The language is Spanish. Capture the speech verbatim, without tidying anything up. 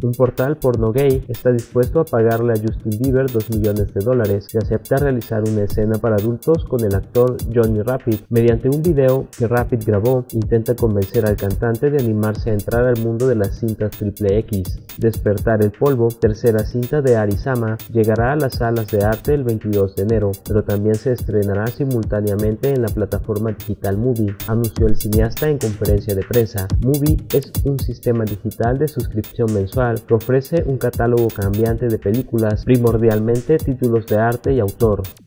Un portal porno gay está dispuesto a pagarle a Justin Bieber dos millones de dólares si acepta realizar una escena para adultos con el actor Johnny Rapid. Mediante un video que Rapid grabó, intenta convencer al cantante de animarse a entrar al mundo de las cintas triple X. Despertar el polvo, tercera cinta de Arizama, llegará a las salas de arte el veintidós de enero, pero también se estrenará simultáneamente en la plataforma digital Mubi, anunció el cineasta en conferencia de prensa. Mubi es un sistema digital de suscripción mensual que ofrece un catálogo cambiante de películas, primordialmente títulos de arte y autor.